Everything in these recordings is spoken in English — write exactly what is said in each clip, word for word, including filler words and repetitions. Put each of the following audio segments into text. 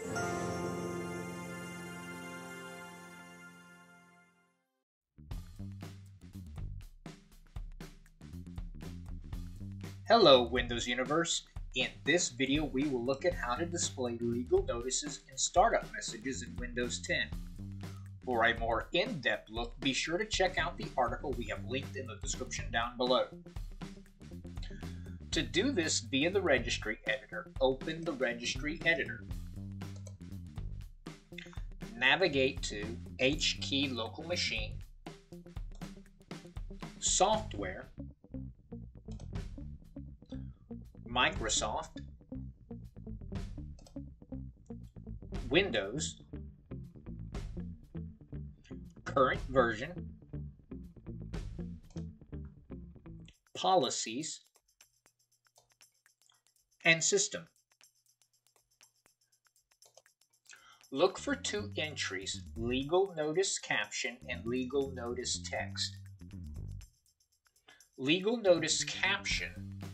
Hello Windows Universe. In this video we will look at how to display legal notices and startup messages in Windows ten. For a more in-depth look, be sure to check out the article we have linked in the description down below. To do this via the Registry Editor, open the Registry Editor. Navigate to H key Local Machine, Software, Microsoft, Windows, Current Version, Policies, and System. Look for two entries, Legal Notice Caption and Legal Notice Text. Legal Notice Caption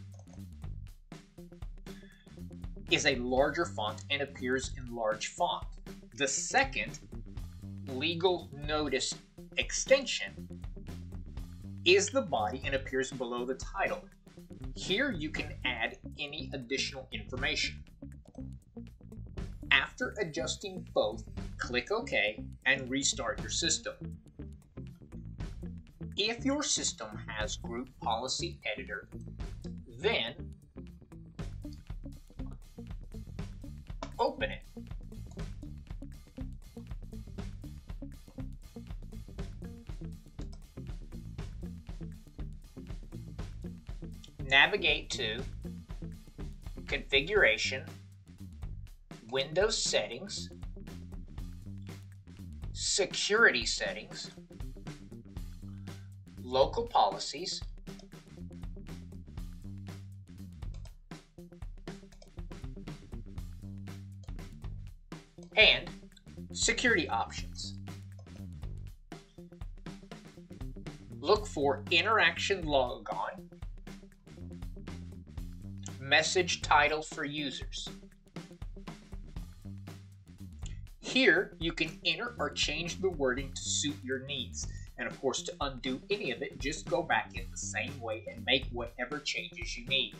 is a larger font and appears in large font. The second, Legal Notice Extension, is the body and appears below the title. Here you can add any additional information. After adjusting both, click OK and restart your system. If your system has Group Policy Editor, then open it. Navigate to Configuration, Windows Settings, Security Settings, Local Policies, and Security Options. Look for Interaction Logon, Message Title for Users. Here you can enter or change the wording to suit your needs. And of course, to undo any of it, just go back in the same way and make whatever changes you need.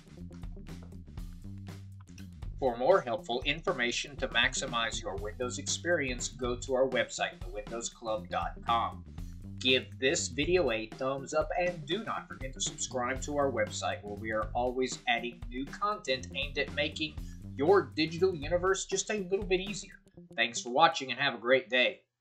For more helpful information to maximize your Windows experience, go to our website, the windows club dot com. Give this video a thumbs up and do not forget to subscribe to our website, where we are always adding new content aimed at making your digital universe just a little bit easier. Thanks for watching and have a great day.